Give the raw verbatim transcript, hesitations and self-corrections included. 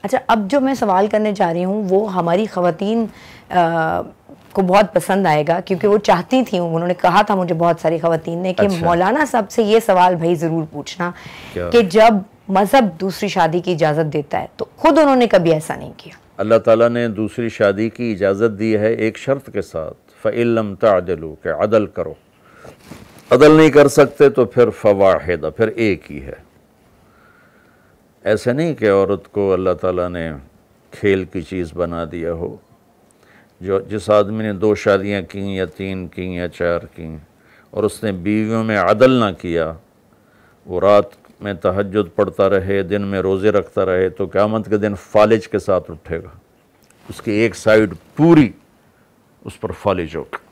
अच्छा, अब जो मैं सवाल करने जा रही हूँ वो हमारी ख़वातीन को बहुत पसंद आएगा, क्योंकि वो चाहती थी, उन्होंने कहा था मुझे बहुत सारी ख़वातीन ने कि अच्छा। मौलाना साहब से ये सवाल भाई ज़रूर पूछना कि जब मज़हब दूसरी शादी की इजाज़त देता है तो खुद उन्होंने कभी ऐसा नहीं किया। अल्लाह ताला ने दूसरी शादी की इजाज़त दी है एक शर्त के साथ, फ़इल्लम तअदिलू, के अदल करो। अदल नहीं कर सकते तो फिर फ़वाहिदा, फिर एक ही है। ऐसे नहीं कि औरत को अल्लाह ताला ने खेल की चीज़ बना दिया हो। जो जिस आदमी ने दो शादियाँ की या तीन की या चार की और उसने बीवियों में अदल ना किया, वो रात में तहज्जुद पढ़ता रहे, दिन में रोज़े रखता रहे, तो क़यामत के दिन फालिज के साथ उठेगा। उसकी एक साइड पूरी उस पर फालिज होगी।